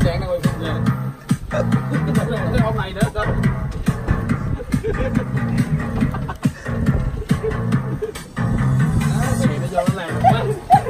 đèn này cái ông này nữa cơ. Cái gì nó vô nó làm quá.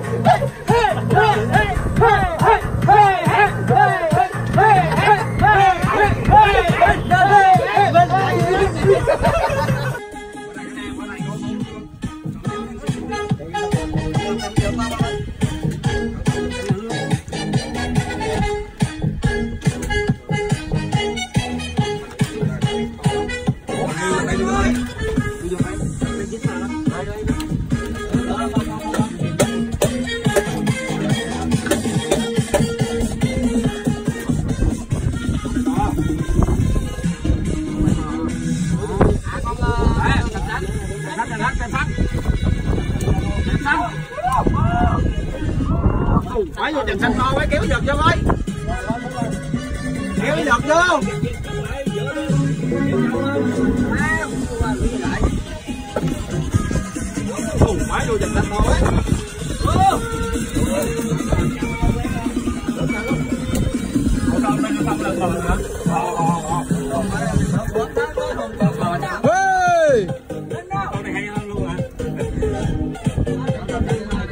Phải vô chành xanh to mới kéo giật vô coi. Kéo giật vô. Phải vô chành xanh to ấy.